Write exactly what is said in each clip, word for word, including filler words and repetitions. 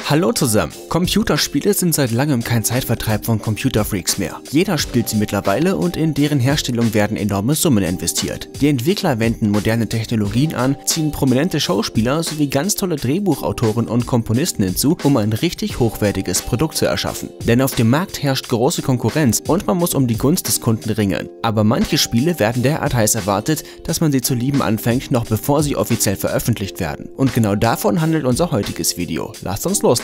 Hallo zusammen! Computerspiele sind seit langem kein Zeitvertreib von Computerfreaks mehr. Jeder spielt sie mittlerweile und in deren Herstellung werden enorme Summen investiert. Die Entwickler wenden moderne Technologien an, ziehen prominente Schauspieler sowie ganz tolle Drehbuchautoren und Komponisten hinzu, um ein richtig hochwertiges Produkt zu erschaffen. Denn auf dem Markt herrscht große Konkurrenz und man muss um die Gunst des Kunden ringen. Aber manche Spiele werden derart heiß erwartet, dass man sie zu lieben anfängt, noch bevor sie offiziell veröffentlicht werden. Und genau davon handelt unser heutiges Video. Lasst uns loslegen.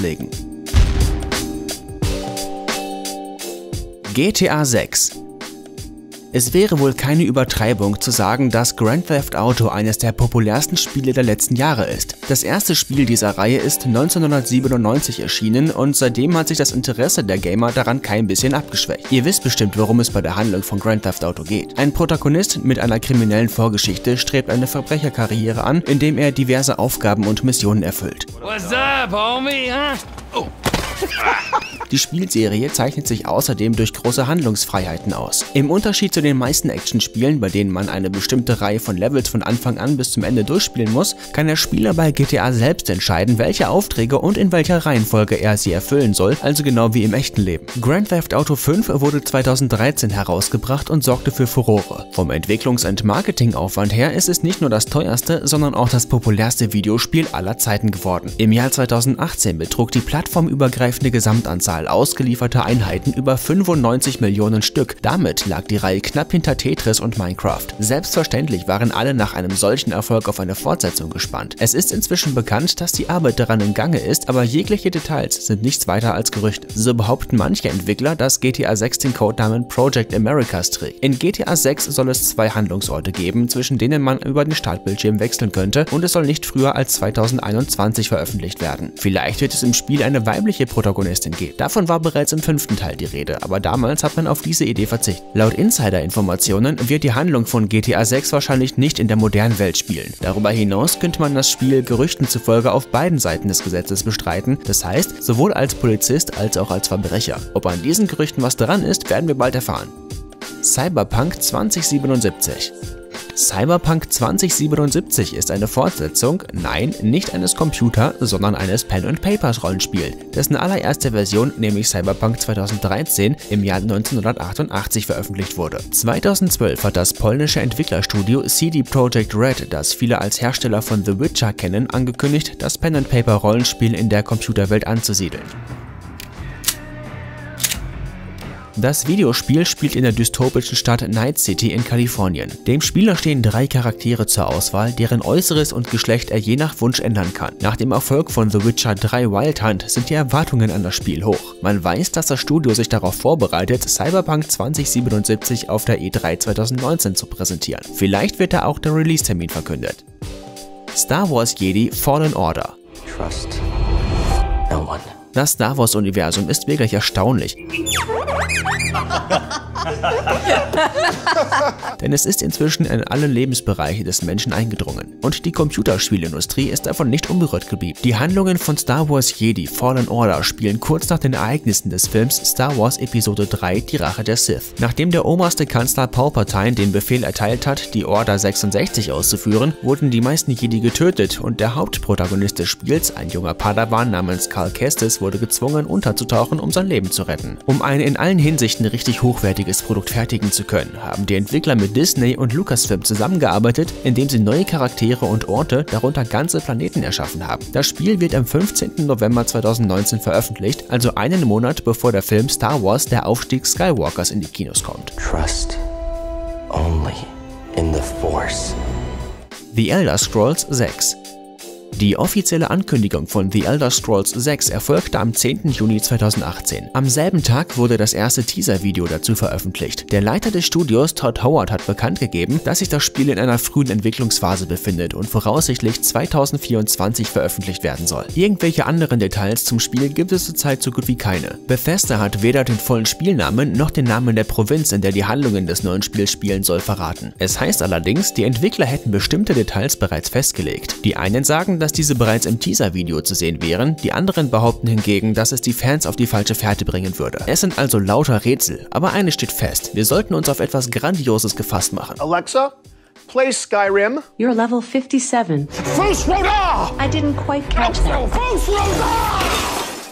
G T A sechs. Es wäre wohl keine Übertreibung zu sagen, dass Grand Theft Auto eines der populärsten Spiele der letzten Jahre ist. Das erste Spiel dieser Reihe ist neunzehnhundertsiebenundneunzig erschienen und seitdem hat sich das Interesse der Gamer daran kein bisschen abgeschwächt. Ihr wisst bestimmt, worum es bei der Handlung von Grand Theft Auto geht. Ein Protagonist mit einer kriminellen Vorgeschichte strebt eine Verbrecherkarriere an, indem er diverse Aufgaben und Missionen erfüllt. What's up, homie, huh? Oh. Die Spielserie zeichnet sich außerdem durch große Handlungsfreiheiten aus. Im Unterschied zu den meisten Actionspielen, bei denen man eine bestimmte Reihe von Levels von Anfang an bis zum Ende durchspielen muss, kann der Spieler bei G T A selbst entscheiden, welche Aufträge und in welcher Reihenfolge er sie erfüllen soll, also genau wie im echten Leben. Grand Theft Auto fünf wurde zweitausenddreizehn herausgebracht und sorgte für Furore. Vom Entwicklungs- und Marketingaufwand her ist es nicht nur das teuerste, sondern auch das populärste Videospiel aller Zeiten geworden. Im Jahr zweitausendachtzehn betrug die plattformübergreifende Gesamtanzahl ausgelieferter Einheiten über fünfundneunzig Millionen Stück. Damit lag die Reihe knapp hinter Tetris und Minecraft. Selbstverständlich waren alle nach einem solchen Erfolg auf eine Fortsetzung gespannt. Es ist inzwischen bekannt, dass die Arbeit daran im Gange ist, aber jegliche Details sind nichts weiter als Gerüchte. So behaupten manche Entwickler, dass G T A sechs den Codenamen Project Americas trägt. In G T A sechs soll es zwei Handlungsorte geben, zwischen denen man über den Startbildschirm wechseln könnte, und es soll nicht früher als zweitausendeinundzwanzig veröffentlicht werden. Vielleicht wird es im Spiel eine weibliche Protagonistin geben. Davon war bereits im fünften Teil die Rede, aber damals hat man auf diese Idee verzichtet. Laut Insider-Informationen wird die Handlung von G T A sechs wahrscheinlich nicht in der modernen Welt spielen. Darüber hinaus könnte man das Spiel Gerüchten zufolge auf beiden Seiten des Gesetzes bestreiten, das heißt sowohl als Polizist als auch als Verbrecher. Ob an diesen Gerüchten was dran ist, werden wir bald erfahren. Cyberpunk zweitausendsiebenundsiebzig. Cyberpunk zweitausendsiebenundsiebzig ist eine Fortsetzung, nein, nicht eines Computer, sondern eines Pen-and-Papers-Rollenspiels, dessen allererste Version, nämlich Cyberpunk zweitausenddreizehn, im Jahr neunzehnhundertachtundachtzig veröffentlicht wurde. zweitausendzwölf hat das polnische Entwicklerstudio C D Projekt Red, das viele als Hersteller von The Witcher kennen, angekündigt, das Pen-and-Paper-Rollenspiel in der Computerwelt anzusiedeln. Das Videospiel spielt in der dystopischen Stadt Night City in Kalifornien. Dem Spieler stehen drei Charaktere zur Auswahl, deren Äußeres und Geschlecht er je nach Wunsch ändern kann. Nach dem Erfolg von The Witcher drei Wild Hunt sind die Erwartungen an das Spiel hoch. Man weiß, dass das Studio sich darauf vorbereitet, Cyberpunk zweitausendsiebenundsiebzig auf der E drei zweitausendneunzehn zu präsentieren. Vielleicht wird da auch der Release-Termin verkündet. Star Wars Jedi Fallen Order. Trust no one. Das Star Wars-Universum ist wirklich erstaunlich. Denn es ist inzwischen in alle Lebensbereiche des Menschen eingedrungen. Und die Computerspielindustrie ist davon nicht unberührt geblieben. Die Handlungen von Star Wars Jedi Fallen Order spielen kurz nach den Ereignissen des Films Star Wars Episode drei Die Rache der Sith. Nachdem der oberste Kanzler Palpatine den Befehl erteilt hat, die Order sechsundsechzig auszuführen, wurden die meisten Jedi getötet und der Hauptprotagonist des Spiels, ein junger Padawan namens Cal Kestis, wurde gezwungen unterzutauchen, um sein Leben zu retten. Um ein in allen Hinsichten richtig hochwertiges Produkt fertigen zu können, haben die Entwickler mit Disney und Lucasfilm zusammengearbeitet, indem sie neue Charaktere und Orte, darunter ganze Planeten erschaffen haben. Das Spiel wird am fünfzehnten November zweitausendneunzehn veröffentlicht, also einen Monat bevor der Film Star Wars Der Aufstieg Skywalkers in die Kinos kommt. Trust only in the Force. The Elder Scrolls sechs. Die offizielle Ankündigung von The Elder Scrolls sechs erfolgte am zehnten Juni zweitausendachtzehn. Am selben Tag wurde das erste Teaser-Video dazu veröffentlicht. Der Leiter des Studios, Todd Howard, hat bekannt gegeben, dass sich das Spiel in einer frühen Entwicklungsphase befindet und voraussichtlich zweitausendvierundzwanzig veröffentlicht werden soll. Irgendwelche anderen Details zum Spiel gibt es zurzeit so gut wie keine. Bethesda hat weder den vollen Spielnamen noch den Namen der Provinz, in der die Handlungen des neuen Spiels spielen soll, verraten. Es heißt allerdings, die Entwickler hätten bestimmte Details bereits festgelegt. Die einen sagen, dass diese bereits im Teaser-Video zu sehen wären, die anderen behaupten hingegen, dass es die Fans auf die falsche Fährte bringen würde. Es sind also lauter Rätsel, aber eines steht fest, wir sollten uns auf etwas Grandioses gefasst machen. Alexa, play Skyrim. You're level fifty-seven. Fus Roda! I didn't quite catch that. Fus Roda!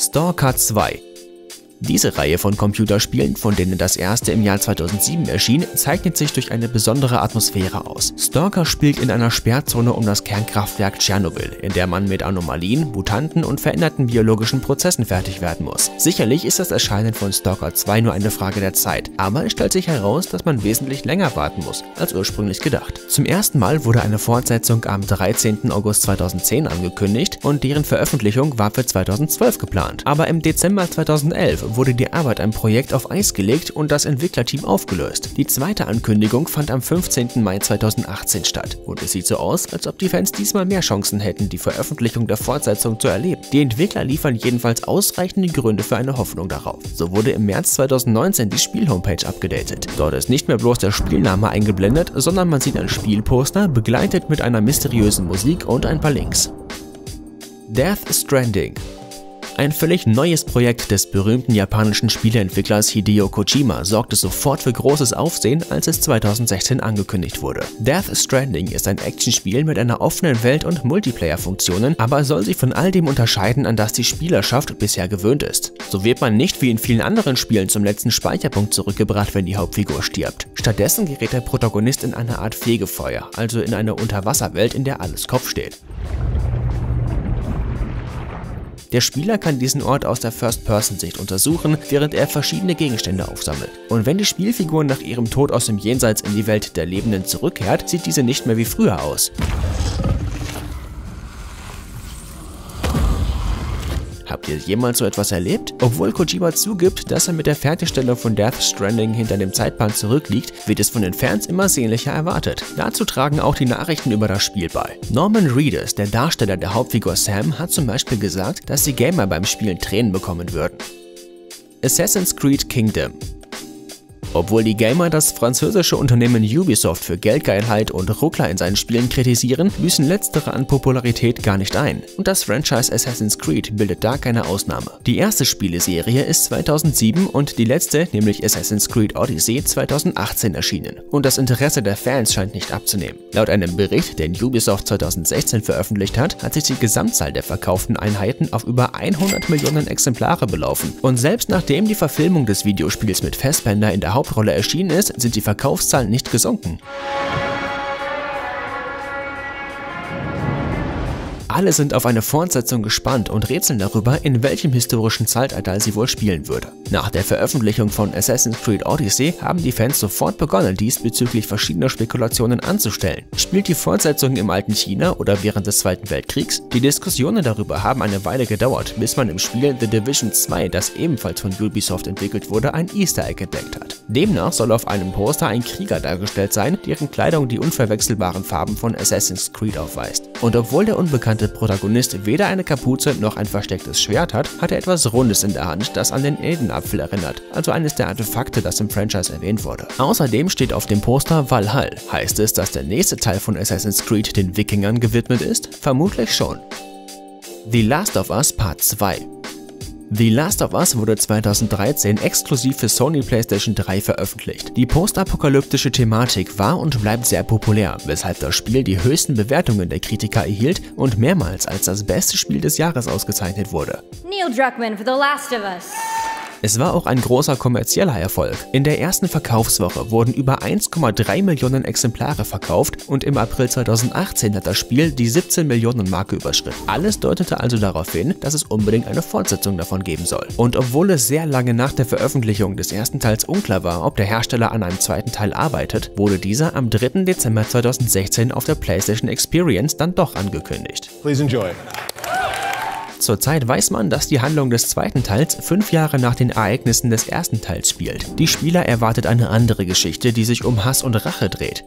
Stalker zwei. Diese Reihe von Computerspielen, von denen das erste im Jahr zweitausendsieben erschien, zeichnet sich durch eine besondere Atmosphäre aus. Stalker spielt in einer Sperrzone um das Kernkraftwerk Tschernobyl, in der man mit Anomalien, Mutanten und veränderten biologischen Prozessen fertig werden muss. Sicherlich ist das Erscheinen von Stalker zwei nur eine Frage der Zeit, aber es stellt sich heraus, dass man wesentlich länger warten muss, als ursprünglich gedacht. Zum ersten Mal wurde eine Fortsetzung am dreizehnten August zweitausendzehn angekündigt und deren Veröffentlichung war für zweitausendzwölf geplant. Aber im Dezember zweitausendelf wurde die Arbeit am Projekt auf Eis gelegt und das Entwicklerteam aufgelöst. Die zweite Ankündigung fand am fünfzehnten Mai zweitausendachtzehn statt und es sieht so aus, als ob die Fans diesmal mehr Chancen hätten, die Veröffentlichung der Fortsetzung zu erleben. Die Entwickler liefern jedenfalls ausreichende Gründe für eine Hoffnung darauf. So wurde im März zweitausendneunzehn die Spiel-Homepage abgedatet. Dort ist nicht mehr bloß der Spielname eingeblendet, sondern man sieht ein Spielposter, begleitet mit einer mysteriösen Musik und ein paar Links. Death Stranding. Ein völlig neues Projekt des berühmten japanischen Spieleentwicklers Hideo Kojima sorgte sofort für großes Aufsehen, als es zweitausendsechzehn angekündigt wurde. Death Stranding ist ein Actionspiel mit einer offenen Welt und Multiplayer-Funktionen, aber soll sich von all dem unterscheiden, an das die Spielerschaft bisher gewöhnt ist. So wird man nicht wie in vielen anderen Spielen zum letzten Speicherpunkt zurückgebracht, wenn die Hauptfigur stirbt. Stattdessen gerät der Protagonist in eine Art Fegefeuer, also in eine Unterwasserwelt, in der alles Kopf steht. Der Spieler kann diesen Ort aus der First-Person-Sicht untersuchen, während er verschiedene Gegenstände aufsammelt. Und wenn die Spielfigur nach ihrem Tod aus dem Jenseits in die Welt der Lebenden zurückkehrt, sieht diese nicht mehr wie früher aus. Habt ihr jemals so etwas erlebt? Obwohl Kojima zugibt, dass er mit der Fertigstellung von Death Stranding hinter dem Zeitplan zurückliegt, wird es von den Fans immer sehnlicher erwartet. Dazu tragen auch die Nachrichten über das Spiel bei. Norman Reedus, der Darsteller der Hauptfigur Sam, hat zum Beispiel gesagt, dass die Gamer beim Spielen Tränen bekommen würden. Assassin's Creed Kingdom. Obwohl die Gamer das französische Unternehmen Ubisoft für Geldgeilheit und Ruckler in seinen Spielen kritisieren, büßen letztere an Popularität gar nicht ein. Und das Franchise Assassin's Creed bildet da keine Ausnahme. Die erste Spieleserie ist zweitausendsieben und die letzte, nämlich Assassin's Creed Odyssey, zweitausendachtzehn erschienen. Und das Interesse der Fans scheint nicht abzunehmen. Laut einem Bericht, den Ubisoft zweitausendsechzehn veröffentlicht hat, hat sich die Gesamtzahl der verkauften Einheiten auf über hundert Millionen Exemplare belaufen. Und selbst nachdem die Verfilmung des Videospiels mit Fassbender in der Hauptrolle erschienen ist, sind die Verkaufszahlen nicht gesunken. Alle sind auf eine Fortsetzung gespannt und rätseln darüber, in welchem historischen Zeitalter sie wohl spielen würde. Nach der Veröffentlichung von Assassin's Creed Odyssey haben die Fans sofort begonnen, diesbezüglich verschiedene Spekulationen anzustellen. Spielt die Fortsetzung im alten China oder während des Zweiten Weltkriegs? Die Diskussionen darüber haben eine Weile gedauert, bis man im Spiel The Division zwei, das ebenfalls von Ubisoft entwickelt wurde, ein Easter Egg entdeckt hat. Demnach soll auf einem Poster ein Krieger dargestellt sein, deren Kleidung die unverwechselbaren Farben von Assassin's Creed aufweist. Und obwohl der unbekannte Protagonist weder eine Kapuze noch ein verstecktes Schwert hat, hat er etwas Rundes in der Hand, das an den Eldenapfel erinnert, also eines der Artefakte, das im Franchise erwähnt wurde. Außerdem steht auf dem Poster Valhall. Heißt es, dass der nächste Teil von Assassin's Creed den Wikingern gewidmet ist? Vermutlich schon. The Last of Us Part zwei. The Last of Us wurde zweitausenddreizehn exklusiv für Sony PlayStation drei veröffentlicht. Die postapokalyptische Thematik war und bleibt sehr populär, weshalb das Spiel die höchsten Bewertungen der Kritiker erhielt und mehrmals als das beste Spiel des Jahres ausgezeichnet wurde. Neil Druckmann for The Last of Us. Es war auch ein großer kommerzieller Erfolg. In der ersten Verkaufswoche wurden über eins Komma drei Millionen Exemplare verkauft und im April zweitausendachtzehn hat das Spiel die siebzehn Millionen Marke überschritten. Alles deutete also darauf hin, dass es unbedingt eine Fortsetzung davon geben soll. Und obwohl es sehr lange nach der Veröffentlichung des ersten Teils unklar war, ob der Hersteller an einem zweiten Teil arbeitet, wurde dieser am dritten Dezember zweitausendsechzehn auf der PlayStation Experience dann doch angekündigt. Please enjoy. Zurzeit weiß man, dass die Handlung des zweiten Teils fünf Jahre nach den Ereignissen des ersten Teils spielt. Die Spieler erwartet eine andere Geschichte, die sich um Hass und Rache dreht.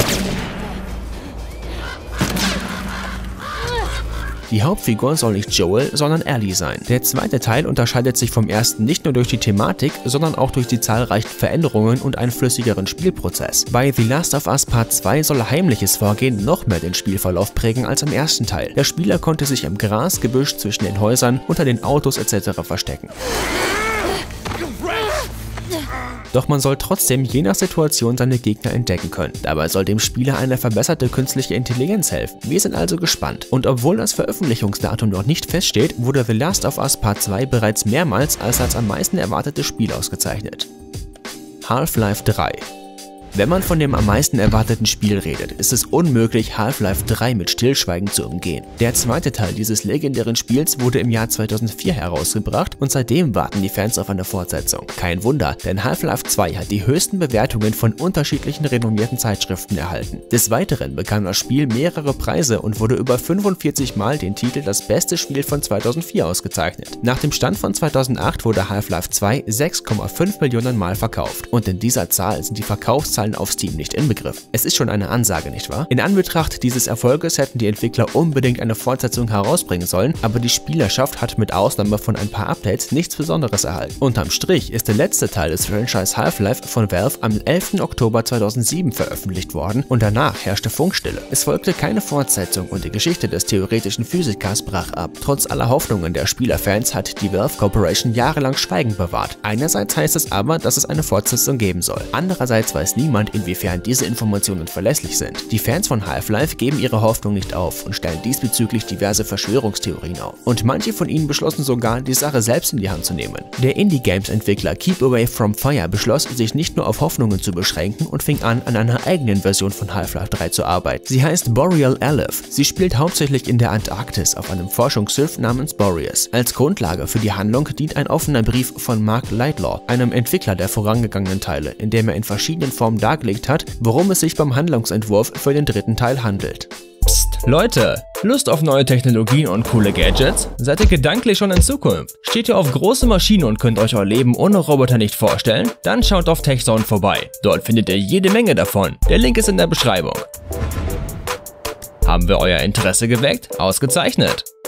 Die Hauptfigur soll nicht Joel, sondern Ellie sein. Der zweite Teil unterscheidet sich vom ersten nicht nur durch die Thematik, sondern auch durch die zahlreichen Veränderungen und einen flüssigeren Spielprozess. Bei The Last of Us Part zwei soll heimliches Vorgehen noch mehr den Spielverlauf prägen als im ersten Teil. Der Spieler konnte sich im Gras, Gebüsch, zwischen den Häusern, unter den Autos et cetera verstecken. Doch man soll trotzdem je nach Situation seine Gegner entdecken können. Dabei soll dem Spieler eine verbesserte künstliche Intelligenz helfen. Wir sind also gespannt. Und obwohl das Veröffentlichungsdatum noch nicht feststeht, wurde The Last of Us Part zwei bereits mehrmals als das am meisten erwartete Spiel ausgezeichnet. Half-Life drei. Wenn man von dem am meisten erwarteten Spiel redet, ist es unmöglich, Half-Life drei mit Stillschweigen zu umgehen. Der zweite Teil dieses legendären Spiels wurde im Jahr zweitausendvier herausgebracht und seitdem warten die Fans auf eine Fortsetzung. Kein Wunder, denn Half-Life zwei hat die höchsten Bewertungen von unterschiedlichen renommierten Zeitschriften erhalten. Des Weiteren bekam das Spiel mehrere Preise und wurde über fünfundvierzig Mal den Titel das beste Spiel von zweitausendvier ausgezeichnet. Nach dem Stand von zweitausendacht wurde Half-Life zwei sechs Komma fünf Millionen Mal verkauft und in dieser Zahl sind die Verkaufszahlen auf Steam nicht inbegriffen. Es ist schon eine Ansage, nicht wahr? In Anbetracht dieses Erfolges hätten die Entwickler unbedingt eine Fortsetzung herausbringen sollen, aber die Spielerschaft hat mit Ausnahme von ein paar Updates nichts Besonderes erhalten. Unterm Strich ist der letzte Teil des Franchise Half-Life von Valve am elften Oktober zweitausendsieben veröffentlicht worden und danach herrschte Funkstille. Es folgte keine Fortsetzung und die Geschichte des theoretischen Physikers brach ab. Trotz aller Hoffnungen der Spielerfans hat die Valve Corporation jahrelang Schweigen bewahrt. Einerseits heißt es aber, dass es eine Fortsetzung geben soll. Andererseits weiß niemand, inwiefern diese Informationen verlässlich sind. Die Fans von Half-Life geben ihre Hoffnung nicht auf und stellen diesbezüglich diverse Verschwörungstheorien auf. Und manche von ihnen beschlossen sogar, die Sache selbst in die Hand zu nehmen. Der Indie-Games-Entwickler Keep Away From Fire beschloss, sich nicht nur auf Hoffnungen zu beschränken und fing an, an einer eigenen Version von Half-Life drei zu arbeiten. Sie heißt Boreal Aleph. Sie spielt hauptsächlich in der Antarktis auf einem Forschungsschiff namens Boreas. Als Grundlage für die Handlung dient ein offener Brief von Mark Lightlaw, einem Entwickler der vorangegangenen Teile, in dem er in verschiedenen Formen dargelegt hat, worum es sich beim Handlungsentwurf für den dritten Teil handelt. Psst, Leute, Lust auf neue Technologien und coole Gadgets? Seid ihr gedanklich schon in Zukunft? Steht ihr auf große Maschinen und könnt euch euer Leben ohne Roboter nicht vorstellen? Dann schaut auf TechZone vorbei. Dort findet ihr jede Menge davon. Der Link ist in der Beschreibung. Haben wir euer Interesse geweckt? Ausgezeichnet!